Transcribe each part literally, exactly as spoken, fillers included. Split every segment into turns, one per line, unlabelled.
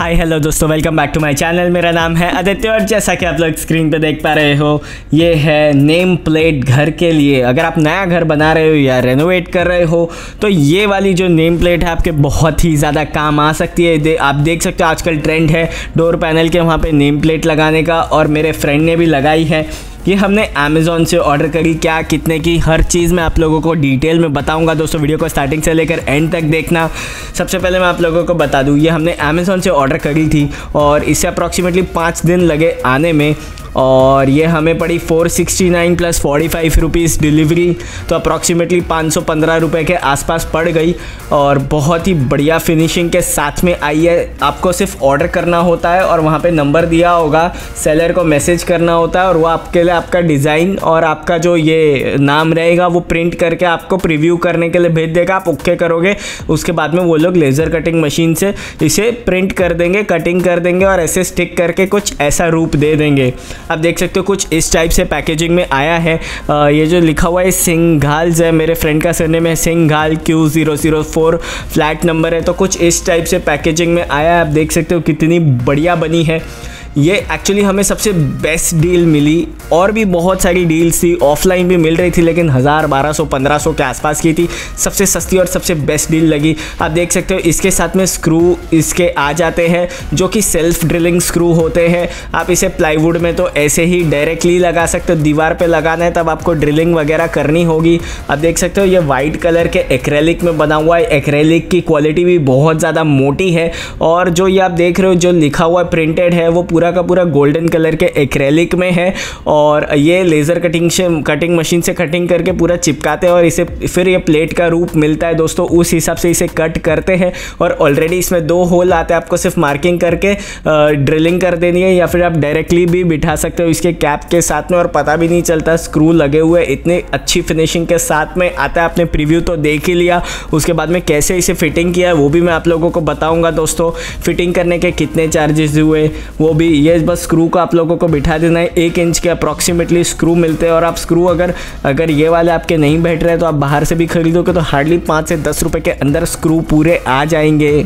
हाय hello दोस्तों, welcome back to my channel. मेरा नाम है आदित्य और जैसा कि आप लोग स्क्रीन पे देख पा रहे हो, ये है नेम प्लेट घर के लिए। अगर आप नया घर बना रहे हो या रेनोवेट कर रहे हो तो ये वाली जो नेम प्लेट है आपके बहुत ही ज़्यादा काम आ सकती है। दे, आप देख सकते हो आजकल ट्रेंड है डोर पैनल के वहाँ पे नेम प्लेट लगाने का, और मेरे फ्रेंड ने भी लगाई है। ये हमने अमेज़ॉन से ऑर्डर करी, क्या कितने की, हर चीज़ मैं आप लोगों को डिटेल में बताऊंगा। दोस्तों वीडियो को स्टार्टिंग से लेकर एंड तक देखना। सबसे पहले मैं आप लोगों को बता दूं, ये हमने अमेज़ॉन से ऑर्डर करी थी और इससे अप्रॉक्सीमेटली पाँच दिन लगे आने में, और ये हमें पड़ी four sixty nine plus forty five rupees delivery, तो अप्रॉक्सीमेटली पाँच सौ पंद्रह रुपये के आसपास पड़ गई। और बहुत ही बढ़िया फिनिशिंग के साथ में आई है। आपको सिर्फ ऑर्डर करना होता है और वहाँ पे नंबर दिया होगा, सेलर को मैसेज करना होता है और वो आपके लिए आपका डिज़ाइन और आपका जो ये नाम रहेगा वो प्रिंट करके आपको प्रीव्यू करने के लिए भेज देगा। आप ओके करोगे, उसके बाद में वो लोग लेज़र कटिंग मशीन से इसे प्रिंट कर देंगे, कटिंग कर देंगे और ऐसे स्टिक करके कुछ ऐसा रूप दे देंगे। आप देख सकते हो कुछ इस टाइप से पैकेजिंग में आया है। आ, ये जो लिखा हुआ है सिंघाल्स है, मेरे फ्रेंड का सरनेम है Singhal, Q zero zero four flat number है। तो कुछ इस टाइप से पैकेजिंग में आया है। आप देख सकते हो कितनी बढ़िया बनी है। ये एक्चुअली हमें सबसे बेस्ट डील मिली, और भी बहुत सारी डील्स थी, ऑफलाइन भी मिल रही थी, लेकिन हज़ार बारह सौ पंद्रह सौ के आसपास की थी। सबसे सस्ती और सबसे बेस्ट डील लगी। आप देख सकते हो इसके साथ में स्क्रू इसके आ जाते हैं जो कि सेल्फ ड्रिलिंग स्क्रू होते हैं। आप इसे प्लाईवुड में तो ऐसे ही डायरेक्टली लगा सकते हो, दीवार पे लगाना है तब आपको ड्रिलिंग वगैरह करनी होगी। आप देख सकते हो ये वाइट कलर के एक्रेलिक में बना हुआ है। एक्रेलिक की क्वालिटी भी बहुत ज़्यादा मोटी है, और जो ये आप देख रहे हो जो लिखा हुआ प्रिंटेड है वो पूरा का पूरा गोल्डन कलर के एक्रेलिक में है। और ये लेज़र कटिंग से कटिंग मशीन से कटिंग करके पूरा चिपकाते हैं और इसे फिर ये प्लेट का रूप मिलता है। दोस्तों उस हिसाब से इसे कट करते हैं, और ऑलरेडी इसमें दो होल आते हैं। आपको सिर्फ मार्किंग करके ड्रिलिंग कर देनी है, या फिर आप डायरेक्टली भी बिठा सकते हो इसके कैप के साथ में, और पता भी नहीं चलता स्क्रू लगे हुए। इतनी अच्छी फिनिशिंग के साथ में आता है। आपने प्रीव्यू तो देख ही लिया, उसके बाद में कैसे इसे फिटिंग किया है वो भी मैं आप लोगों को बताऊंगा। दोस्तों फिटिंग करने के कितने चार्जेस हुए वो भी, ये बस स्क्रू को आप लोगों को बिठा देना है। एक इंच के अप्रॉक्सीमेटली स्क्रू मिलते हैं, और आप स्क्रू अगर अगर ये वाले आपके नहीं बैठ रहे तो आप बाहर से भी खरीदोगे तो हार्डली पाँच से दस रुपए के अंदर स्क्रू पूरे आ जाएंगे।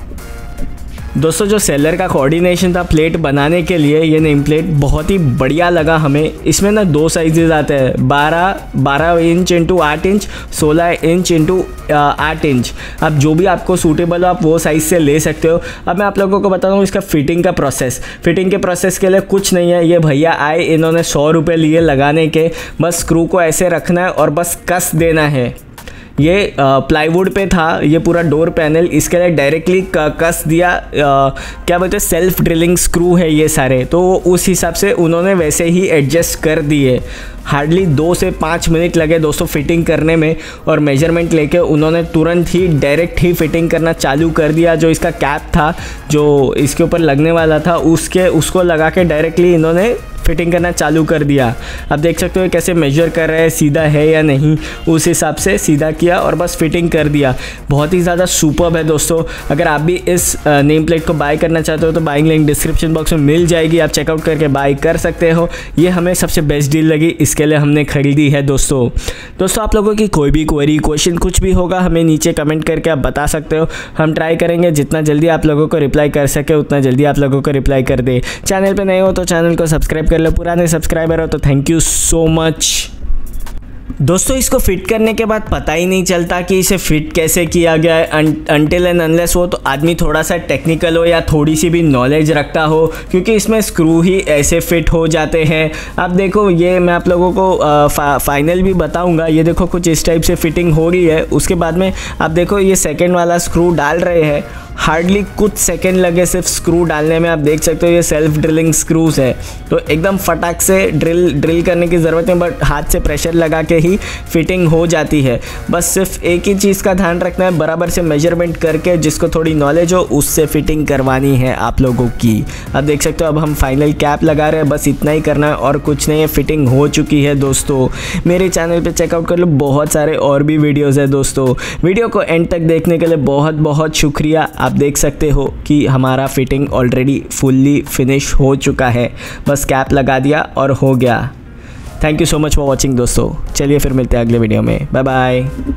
दोस्तों जो सेलर का कोऑर्डिनेशन था प्लेट बनाने के लिए, ये नेम प्लेट बहुत ही बढ़िया लगा हमें। इसमें ना दो साइजेस आते हैं, बारह बारह इंच इंटू आठ इंच, सोलह इंच इंटू आठ इंच। अब जो भी आपको सूटेबल हो आप वो साइज़ से ले सकते हो। अब मैं आप लोगों को बता दूँ इसका फिटिंग का प्रोसेस। फिटिंग के प्रोसेस के लिए कुछ नहीं है, ये भैया आए, इन्होंने सौ रुपये लिए लगाने के। बस स्क्रू को ऐसे रखना है और बस कस देना है। ये प्लाईवुड पे था ये पूरा डोर पैनल, इसके लिए डायरेक्टली कस दिया। आ, क्या बोलते हैं, सेल्फ ड्रिलिंग स्क्रू है ये सारे, तो उस हिसाब से उन्होंने वैसे ही एडजस्ट कर दिए। हार्डली दो से पाँच मिनट लगे दोस्तों फिटिंग करने में, और मेजरमेंट लेके उन्होंने तुरंत ही डायरेक्ट ही फिटिंग करना चालू कर दिया। जो इसका कैप था जो इसके ऊपर लगने वाला था उसके उसको लगा के डायरेक्टली इन्होंने फिटिंग करना चालू कर दिया। आप देख सकते हो कैसे मेजर कर रहे हैं, सीधा है या नहीं, उस हिसाब से सीधा किया और बस फिटिंग कर दिया। बहुत ही ज़्यादा सुपर्ब है दोस्तों। अगर आप भी इस नेम प्लेट को बाय करना चाहते हो तो बाइंग लिंक डिस्क्रिप्शन बॉक्स में मिल जाएगी, आप चेकआउट करके बाय कर सकते हो। ये हमें सबसे बेस्ट डील लगी, इसके लिए हमने खरीदी है। दोस्तों दोस्तों आप लोगों की कोई भी क्वेरी क्वेश्चन कुछ भी होगा हमें नीचे कमेंट करके आप बता सकते हो। हम ट्राई करेंगे जितना जल्दी आप लोगों को रिप्लाई कर सके उतना जल्दी आप लोगों को रिप्लाई कर दे। चैनल पे नए हो तो चैनल को सब्सक्राइब कर लो, पुराने सब्सक्राइबर हो तो थैंक यू सो मच। दोस्तों इसको फिट करने के बाद पता ही नहीं चलता कि इसे फिट कैसे किया गया है, अनटिल एंड अनलेस वो तो आदमी थोड़ा सा टेक्निकल हो या थोड़ी सी भी नॉलेज रखता हो, क्योंकि इसमें स्क्रू ही ऐसे फिट हो जाते हैं। आप देखो ये मैं आप लोगों को आ, फा, फाइनल भी बताऊंगा। ये देखो कुछ इस टाइप से फिटिंग हो रही है। उसके बाद में आप देखो ये सेकेंड वाला स्क्रू डाल रहे हैं, हार्डली कुछ सेकंड लगे सिर्फ स्क्रू डालने में। आप देख सकते हो ये सेल्फ ड्रिलिंग स्क्रूज है, तो एकदम फटाक से ड्रिल ड्रिल करने की ज़रूरत है, बट हाथ से प्रेशर लगा के ही फिटिंग हो जाती है। बस सिर्फ एक ही चीज़ का ध्यान रखना है, बराबर से मेजरमेंट करके जिसको थोड़ी नॉलेज हो उससे फिटिंग करवानी है आप लोगों की। आप देख सकते हो अब हम फाइनल कैप लगा रहे हैं, बस इतना ही करना है और कुछ नहीं है। फिटिंग हो चुकी है दोस्तों। मेरे चैनल पर चेकआउट कर लो, बहुत सारे और भी वीडियोज़ है दोस्तों। वीडियो को एंड तक देखने के लिए बहुत बहुत शुक्रिया। आप देख सकते हो कि हमारा फिटिंग ऑलरेडी फुल्ली फिनिश हो चुका है, बस कैप लगा दिया और हो गया। Thank you so much for watching दोस्तों। चलिए फिर मिलते हैं अगले वीडियो में, बाय बाय।